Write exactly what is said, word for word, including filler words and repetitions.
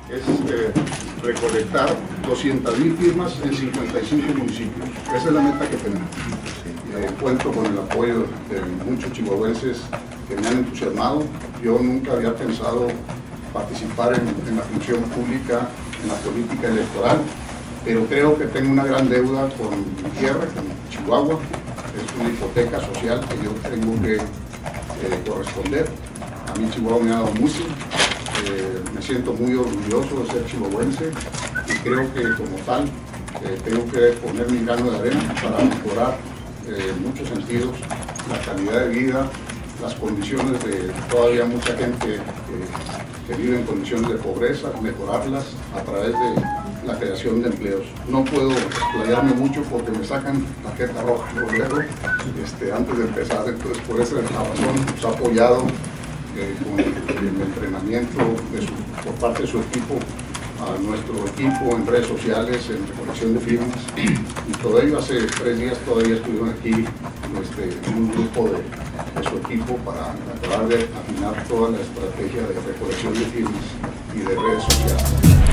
es eh, recolectar doscientas mil firmas en cincuenta y cinco municipios. Esa es la meta que tenemos. Eh, cuento con el apoyo de muchos chihuahuenses que me han entusiasmado. Yo nunca había pensado participar en, en la función pública, en la política electoral, pero creo que tengo una gran deuda con mi tierra, con Chihuahua. Es una hipoteca social que yo tengo que eh, corresponder. A mí Chihuahua me ha dado mucho. Eh, me siento muy orgulloso de ser chihuahuense y creo que como tal eh, tengo que poner mi grano de arena para mejorar eh, en muchos sentidos la calidad de vida, las condiciones de todavía mucha gente que, que vive en condiciones de pobreza, mejorarlas a través de la creación de empleos. No puedo explayarme mucho porque me sacan tarjeta roja luego, este, antes de empezar, entonces por esa razón nos ha apoyado Eh, con el, el entrenamiento de su, por parte de su equipo, a nuestro equipo en redes sociales, en recolección de firmas, y todo ello hace tres días todavía estuvieron aquí este, un grupo de, de su equipo para acabar de afinar toda la estrategia de recolección de firmas y de redes sociales.